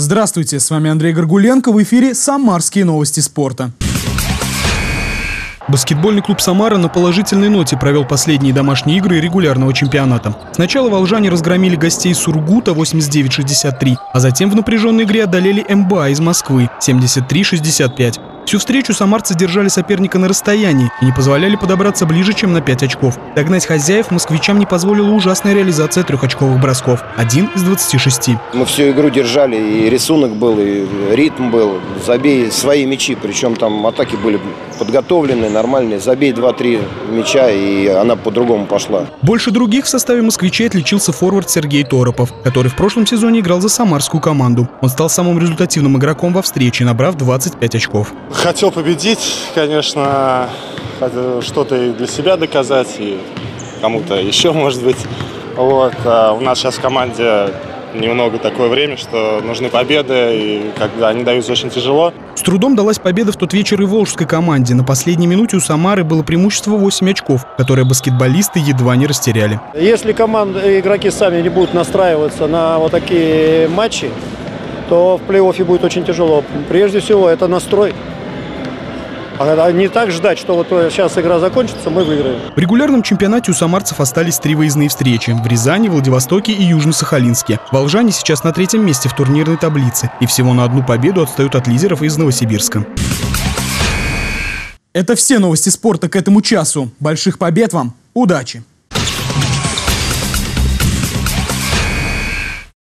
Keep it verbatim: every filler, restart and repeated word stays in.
Здравствуйте, с вами Андрей Горгуленко, в эфире «Самарские новости спорта». Баскетбольный клуб «Самара» на положительной ноте провел последние домашние игры регулярного чемпионата. Сначала волжане разгромили гостей Сургута восемьдесят девять шестьдесят три, а затем в напряженной игре одолели эм бэ а из Москвы семьдесят три шестьдесят пять. Всю встречу самарцы держали соперника на расстоянии и не позволяли подобраться ближе, чем на пять очков. Догнать хозяев москвичам не позволила ужасная реализация трехочковых бросков. Один из двадцати шести. Мы всю игру держали, и рисунок был, и ритм был. Забей свои мячи, причем там атаки были подготовленные, нормальные. Забей два-три мяча, и она по-другому пошла. Больше других в составе москвичей отличился форвард Сергей Торопов, который в прошлом сезоне играл за самарскую команду. Он стал самым результативным игроком во встрече, набрав двадцать пять очков. Хотел победить, конечно, что-то и для себя доказать, и кому-то еще, может быть. Вот. А у нас сейчас в команде немного такое время, что нужны победы, и когда они даются очень тяжело. С трудом далась победа в тот вечер и волжской команде. На последней минуте у Самары было преимущество восемь очков, которое баскетболисты едва не растеряли. Если команды, игроки сами не будут настраиваться на вот такие матчи, то в плей-оффе будет очень тяжело. Прежде всего, это настрой. А не так ждать, что вот сейчас игра закончится, мы выиграем. В регулярном чемпионате у самарцев остались три выездные встречи – в Рязани, Владивостоке и Южно-Сахалинске. Волжане сейчас на третьем месте в турнирной таблице и всего на одну победу отстают от лидеров из Новосибирска. Это все новости спорта к этому часу. Больших побед вам! Удачи!